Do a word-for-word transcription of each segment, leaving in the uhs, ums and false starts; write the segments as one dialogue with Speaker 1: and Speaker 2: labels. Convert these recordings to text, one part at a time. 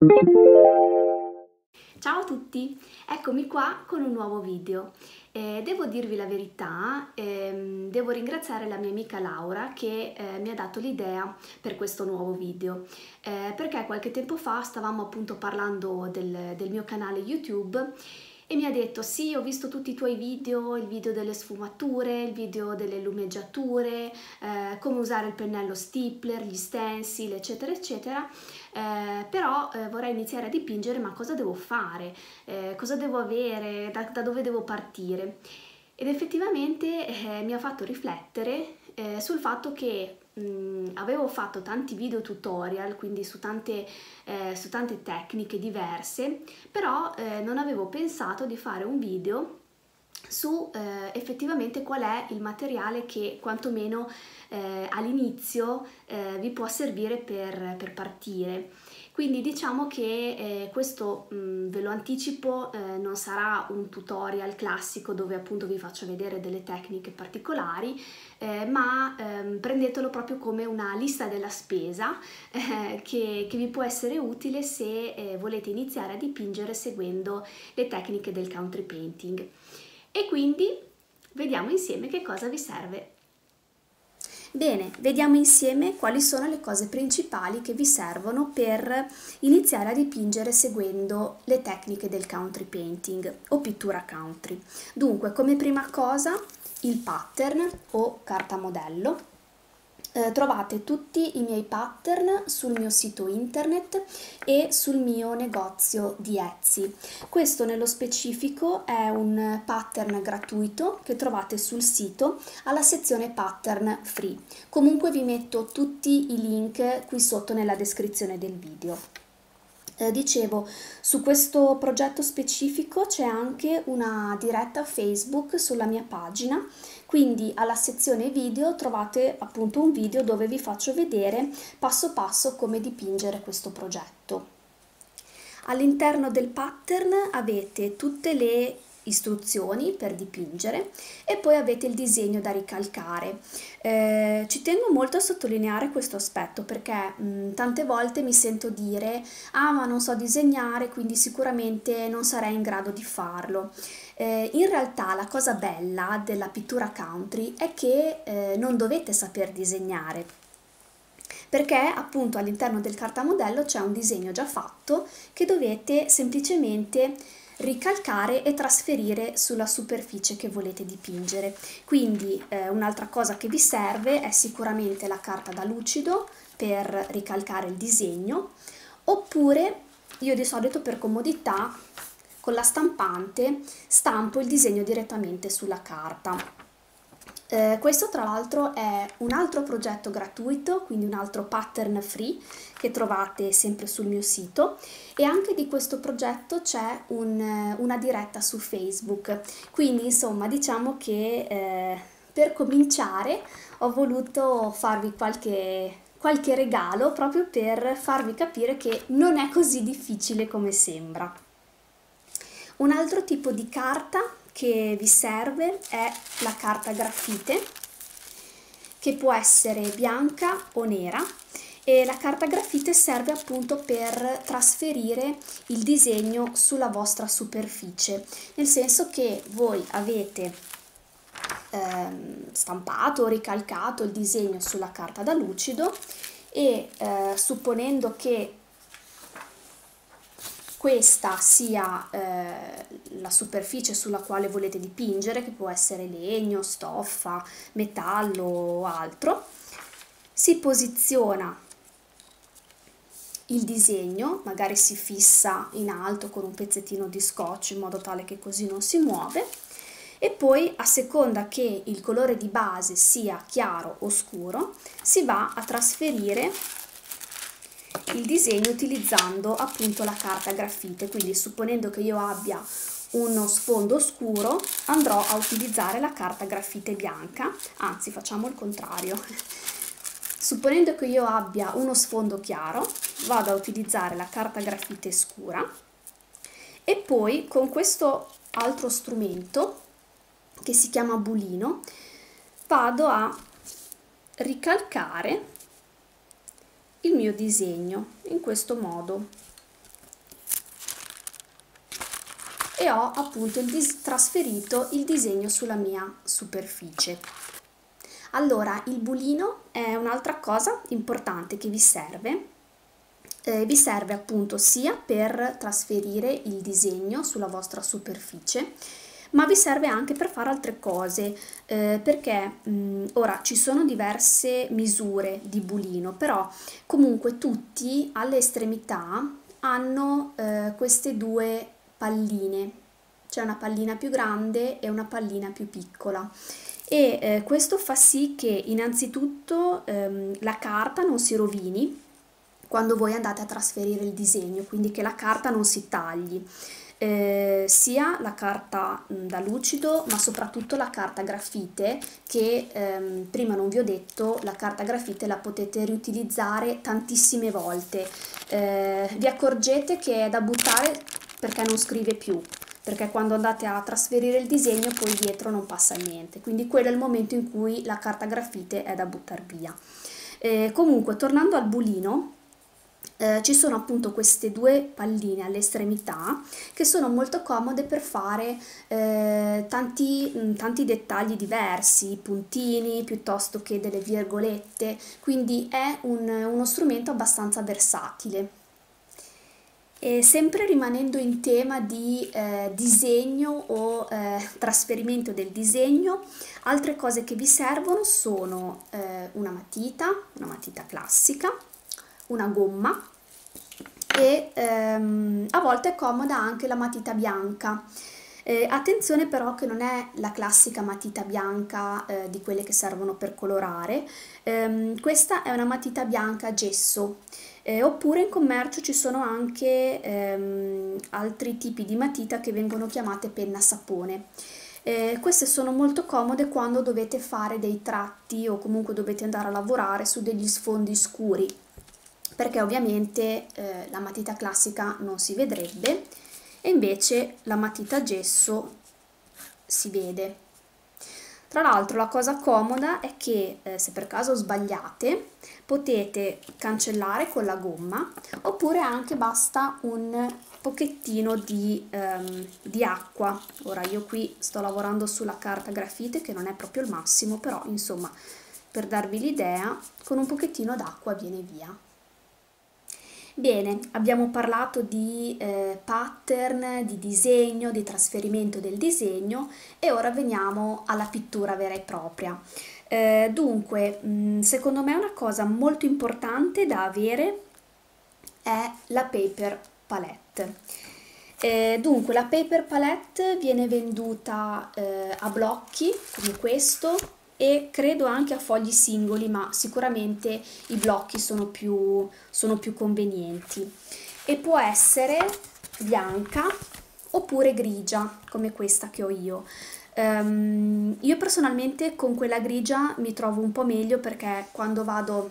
Speaker 1: Ciao a tutti, eccomi qua con un nuovo video. Eh, devo dirvi la verità, ehm, devo ringraziare la mia amica Laura che eh, mi ha dato l'idea per questo nuovo video, eh, perché qualche tempo fa stavamo appunto parlando del, del mio canale YouTube e mi ha detto: sì, ho visto tutti i tuoi video, il video delle sfumature, il video delle lumeggiature, eh, come usare il pennello stippler, gli stencil, eccetera eccetera, eh, però eh, vorrei iniziare a dipingere, ma cosa devo fare? Eh, cosa devo avere? Da, da dove devo partire? Ed effettivamente eh, mi ha fatto riflettere eh, sul fatto che mh, avevo fatto tanti video tutorial, quindi su tante, eh, su tante tecniche diverse, però eh, non avevo pensato di fare un video su eh, effettivamente qual è il materiale che quantomeno eh, all'inizio eh, vi può servire per, per partire. Quindi diciamo che eh, questo mh, ve lo anticipo, eh, non sarà un tutorial classico dove appunto vi faccio vedere delle tecniche particolari, eh, ma ehm, prendetelo proprio come una lista della spesa eh, che, che vi può essere utile se eh, volete iniziare a dipingere seguendo le tecniche del country painting. E quindi vediamo insieme che cosa vi serve. Bene, vediamo insieme quali sono le cose principali che vi servono per iniziare a dipingere seguendo le tecniche del country painting o pittura country. Dunque, come prima cosa, il pattern o carta modello. Eh, trovate tutti i miei pattern sul mio sito internet e sul mio negozio di Etsy. Questo nello specifico è un pattern gratuito che trovate sul sito alla sezione pattern free. Comunque vi metto tutti i link qui sotto nella descrizione del video. Eh, dicevo, su questo progetto specifico c'è anche una diretta Facebook sulla mia pagina, quindi alla sezione video trovate appunto un video dove vi faccio vedere passo passo come dipingere questo progetto. All'interno del pattern avete tutte le istruzioni per dipingere e poi avete il disegno da ricalcare. Eh, ci tengo molto a sottolineare questo aspetto perché mh, tante volte mi sento dire: ah, ma non so disegnare, quindi sicuramente non sarei in grado di farlo. Eh, in realtà la cosa bella della pittura country è che eh, non dovete saper disegnare, perché appunto all'interno del cartamodello c'è un disegno già fatto che dovete semplicemente ricalcare e trasferire sulla superficie che volete dipingere. Quindi eh, un'altra cosa che vi serve è sicuramente la carta da lucido per ricalcare il disegno, oppure io di solito per comodità con la stampante stampo il disegno direttamente sulla carta. Eh, questo tra l'altro è un altro progetto gratuito, quindi un altro pattern free che trovate sempre sul mio sito, e anche di questo progetto c'è un, una diretta su Facebook, quindi insomma diciamo che eh, per cominciare ho voluto farvi qualche, qualche regalo proprio per farvi capire che non è così difficile come sembra. Un altro tipo di carta che vi serve è la carta graffite, che può essere bianca o nera, e la carta graffite serve appunto per trasferire il disegno sulla vostra superficie, nel senso che voi avete ehm, stampato o ricalcato il disegno sulla carta da lucido e eh, supponendo che questa sia eh, la superficie sulla quale volete dipingere, che può essere legno, stoffa, metallo o altro, si posiziona il disegno, magari si fissa in alto con un pezzettino di scotch in modo tale che così non si muove, e poi a seconda che il colore di base sia chiaro o scuro si va a trasferire il disegno utilizzando appunto la carta graffite. Quindi supponendo che io abbia uno sfondo scuro andrò a utilizzare la carta graffite bianca, anzi facciamo il contrario, supponendo che io abbia uno sfondo chiaro vado a utilizzare la carta graffite scura e poi con questo altro strumento che si chiama bulino vado a ricalcare il mio disegno in questo modo. e ho appunto il trasferito il disegno sulla mia superficie. Allora, il bulino è un'altra cosa importante che vi serve. Eh, vi serve appunto sia per trasferire il disegno sulla vostra superficie, ma vi serve anche per fare altre cose, eh, perché mh, ora ci sono diverse misure di bulino, però comunque tutti alle estremità hanno eh, queste due palline, c'è una pallina più grande e una pallina più piccola. E eh, questo fa sì che innanzitutto ehm, la carta non si rovini quando voi andate a trasferire il disegno, quindi che la carta non si tagli, eh, sia la carta mh, da lucido ma soprattutto la carta grafite che ehm, prima non vi ho detto, la carta grafite la potete riutilizzare tantissime volte, eh, vi accorgete che è da buttare perché non scrive più, perché quando andate a trasferire il disegno poi dietro non passa niente, quindi quello è il momento in cui la carta grafite è da buttare via. Eh, comunque, tornando al bulino, eh, ci sono appunto queste due palline all'estremità che sono molto comode per fare eh, tanti, mh, tanti dettagli diversi, puntini piuttosto che delle virgolette, quindi è un, uno strumento abbastanza versatile. E sempre rimanendo in tema di eh, disegno o eh, trasferimento del disegno, altre cose che vi servono sono eh, una matita, una matita classica, una gomma e ehm, a volte è comoda anche la matita bianca. Eh, attenzione però che non è la classica matita bianca eh, di quelle che servono per colorare, ehm, questa è una matita bianca a gesso. Eh, oppure in commercio ci sono anche ehm, altri tipi di matita che vengono chiamate penna sapone. Eh, queste sono molto comode quando dovete fare dei tratti o comunque dovete andare a lavorare su degli sfondi scuri, perché ovviamente eh, la matita classica non si vedrebbe e invece la matita a gesso si vede. Tra l'altro la cosa comoda è che eh, se per caso sbagliate potete cancellare con la gomma oppure anche basta un pochettino di, ehm, di acqua. Ora io qui sto lavorando sulla carta grafite che non è proprio il massimo, però insomma per darvi l'idea con un pochettino d'acqua viene via. Bene, abbiamo parlato di eh, pattern, di disegno, di trasferimento del disegno e ora veniamo alla pittura vera e propria. Eh, dunque, mh, secondo me una cosa molto importante da avere è la paper palette. Eh, dunque, la paper palette viene venduta eh, a blocchi come questo e credo anche a fogli singoli, ma sicuramente i blocchi sono più, sono più convenienti e può essere bianca oppure grigia come questa che ho io. Um, io personalmente con quella grigia mi trovo un po' meglio perché quando vado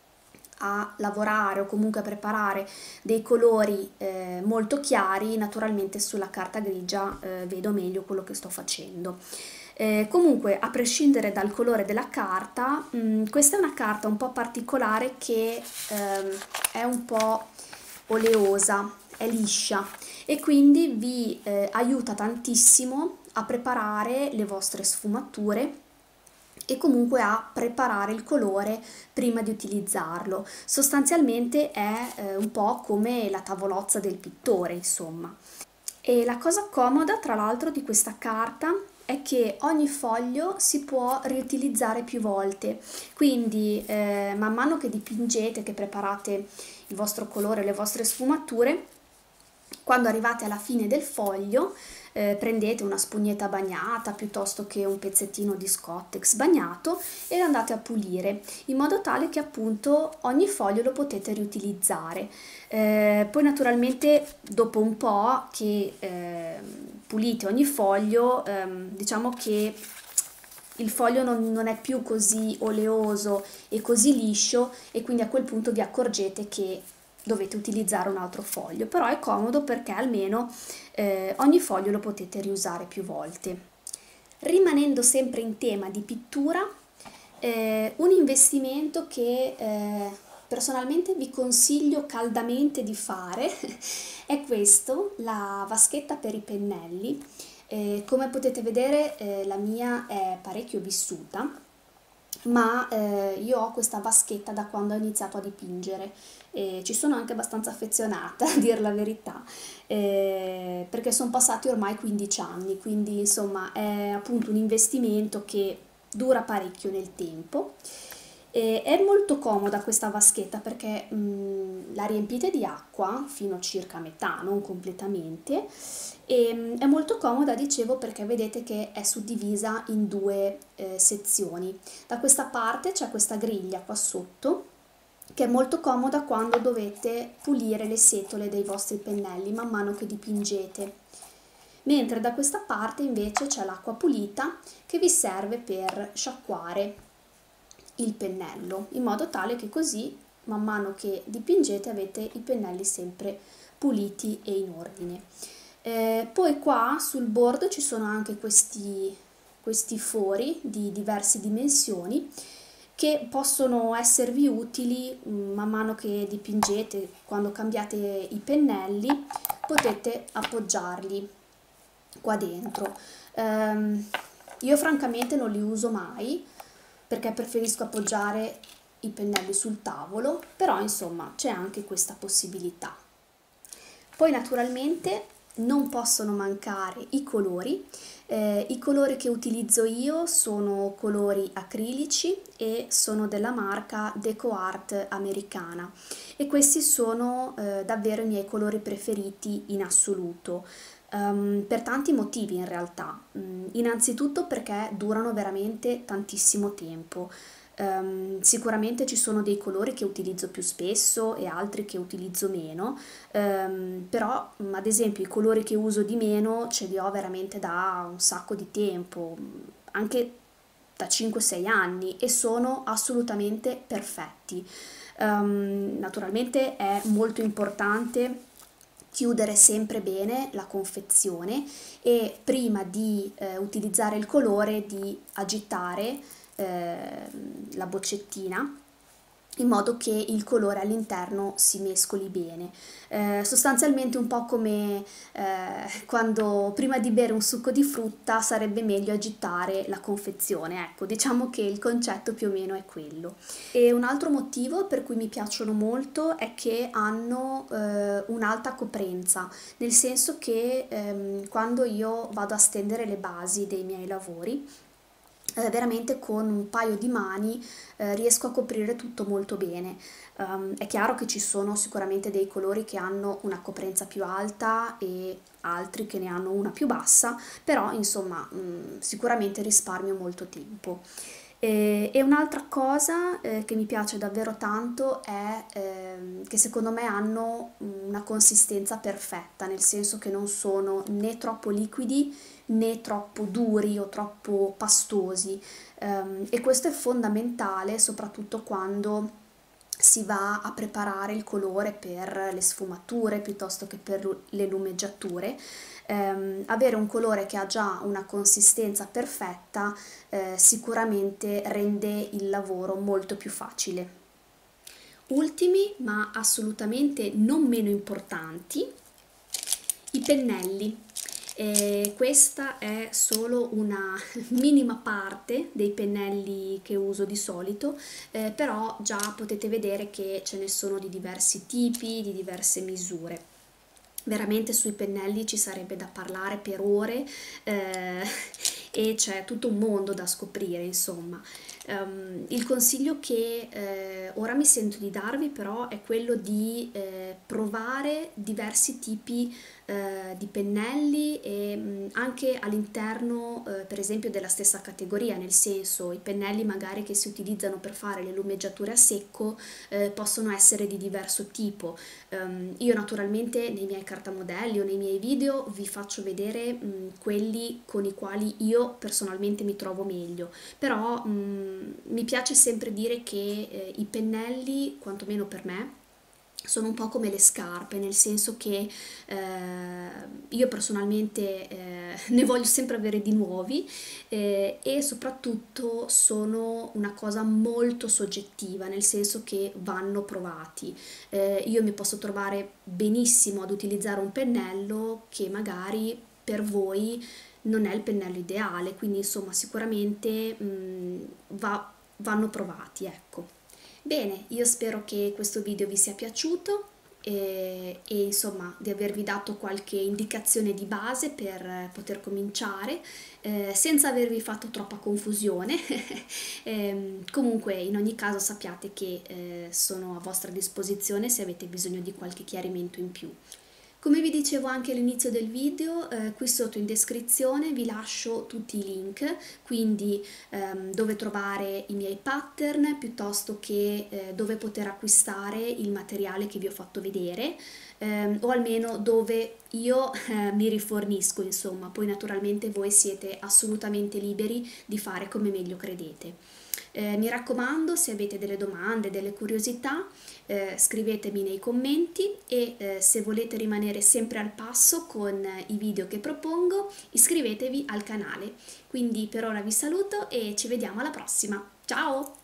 Speaker 1: a lavorare o comunque a preparare dei colori eh, molto chiari, naturalmente sulla carta grigia eh, vedo meglio quello che sto facendo. Eh, comunque, a prescindere dal colore della carta, mh, questa è una carta un po' particolare che ehm, è un po' oleosa, è liscia e quindi vi eh, aiuta tantissimo a preparare le vostre sfumature e comunque a preparare il colore prima di utilizzarlo. Sostanzialmente è eh, un po' come la tavolozza del pittore, insomma. E la cosa comoda, tra l'altro, di questa carta è che ogni foglio si può riutilizzare più volte, quindi eh, man mano che dipingete, che preparate il vostro colore, le vostre sfumature, quando arrivate alla fine del foglio eh, prendete una spugnetta bagnata piuttosto che un pezzettino di Scottex bagnato e lo andate a pulire in modo tale che appunto ogni foglio lo potete riutilizzare. Eh, poi naturalmente dopo un po' che eh, pulite ogni foglio, ehm, diciamo che il foglio non, non è più così oleoso e così liscio e quindi a quel punto vi accorgete che dovete utilizzare un altro foglio, però è comodo perché almeno eh, ogni foglio lo potete riusare più volte. Rimanendo sempre in tema di pittura, eh, un investimento che eh, personalmente vi consiglio caldamente di fare è questo, la vaschetta per i pennelli. Eh, come potete vedere eh, la mia è parecchio vissuta, ma eh, io ho questa vaschetta da quando ho iniziato a dipingere e ci sono anche abbastanza affezionata, a dir la verità, eh, perché sono passati ormai quindici anni, quindi insomma è appunto un investimento che dura parecchio nel tempo. E è molto comoda questa vaschetta perché mh, la riempite di acqua fino a circa metà, non completamente, e mh, è molto comoda, dicevo, perché vedete che è suddivisa in due eh, sezioni. Da questa parte c'è questa griglia qua sotto che è molto comoda quando dovete pulire le setole dei vostri pennelli man mano che dipingete, mentre da questa parte invece c'è l'acqua pulita che vi serve per sciacquare il pennello, in modo tale che così man mano che dipingete avete i pennelli sempre puliti e in ordine. Eh, poi qua sul bordo ci sono anche questi, questi fori di diverse dimensioni che possono esservi utili man mano che dipingete. Quando cambiate i pennelli potete appoggiarli qua dentro. Um, io francamente non li uso mai perché preferisco appoggiare i pennelli sul tavolo, però insomma c'è anche questa possibilità. Poi naturalmente non possono mancare i colori. Eh, i colori che utilizzo io sono colori acrilici e sono della marca DecoArt americana e questi sono eh, davvero i miei colori preferiti in assoluto. Um, per tanti motivi in realtà. Um, innanzitutto perché durano veramente tantissimo tempo. Um, sicuramente ci sono dei colori che utilizzo più spesso e altri che utilizzo meno, um, però um, ad esempio i colori che uso di meno ce li ho veramente da un sacco di tempo, anche da cinque sei anni, e sono assolutamente perfetti. Um, naturalmente è molto importante chiudere sempre bene la confezione e prima di eh, utilizzare il colore di agitare eh, la boccettina in modo che il colore all'interno si mescoli bene. Eh, sostanzialmente un po' come eh, quando prima di bere un succo di frutta sarebbe meglio agitare la confezione, ecco, diciamo che il concetto più o meno è quello. E un altro motivo per cui mi piacciono molto è che hanno eh, un'alta coprenza, nel senso che ehm, quando io vado a stendere le basi dei miei lavori, Eh, veramente con un paio di mani eh, riesco a coprire tutto molto bene. Um, è chiaro che ci sono sicuramente dei colori che hanno una coprenza più alta e altri che ne hanno una più bassa, però insomma mh, sicuramente risparmio molto tempo. E, e un'altra cosa eh, che mi piace davvero tanto è ehm, che secondo me hanno una consistenza perfetta, nel senso che non sono né troppo liquidi né troppo duri o troppo pastosi, um, e questo è fondamentale soprattutto quando si va a preparare il colore per le sfumature piuttosto che per le lumeggiature. Um, avere un colore che ha già una consistenza perfetta eh, sicuramente rende il lavoro molto più facile. Ultimi, ma assolutamente non meno importanti, i pennelli. E questa è solo una minima parte dei pennelli che uso di solito, eh, però già potete vedere che ce ne sono di diversi tipi, di diverse misure. Veramente sui pennelli ci sarebbe da parlare per ore eh, e c'è tutto un mondo da scoprire, insomma. Um, il consiglio che eh, ora mi sento di darvi però è quello di eh, provare diversi tipi eh, di pennelli e mh, anche all'interno eh, per esempio della stessa categoria, nel senso i pennelli magari che si utilizzano per fare le lumeggiature a secco eh, possono essere di diverso tipo. Um, io naturalmente nei miei cartamodelli o nei miei video vi faccio vedere mh, quelli con i quali io personalmente mi trovo meglio, però mh, mi piace sempre dire che eh, i pennelli, quantomeno per me, sono un po' come le scarpe, nel senso che eh, io personalmente eh, ne voglio sempre avere di nuovi eh, e soprattutto sono una cosa molto soggettiva, nel senso che vanno provati. Eh, io mi posso trovare benissimo ad utilizzare un pennello che magari per voi non è il pennello ideale, quindi insomma sicuramente mh, va- vanno provati, ecco. Bene, io spero che questo video vi sia piaciuto e, e, insomma di avervi dato qualche indicazione di base per poter cominciare eh, senza avervi fatto troppa confusione. Ehm, comunque in ogni caso sappiate che eh, sono a vostra disposizione se avete bisogno di qualche chiarimento in più. Come vi dicevo anche all'inizio del video, eh, qui sotto in descrizione vi lascio tutti i link, quindi ehm, dove trovare i miei pattern piuttosto che eh, dove poter acquistare il materiale che vi ho fatto vedere, ehm, o almeno dove io eh, mi rifornisco, insomma, poi naturalmente voi siete assolutamente liberi di fare come meglio credete. Eh, mi raccomando, se avete delle domande, delle curiosità, eh, scrivetemi nei commenti e eh, se volete rimanere sempre al passo con i video che propongo, iscrivetevi al canale. Quindi per ora vi saluto e ci vediamo alla prossima. Ciao!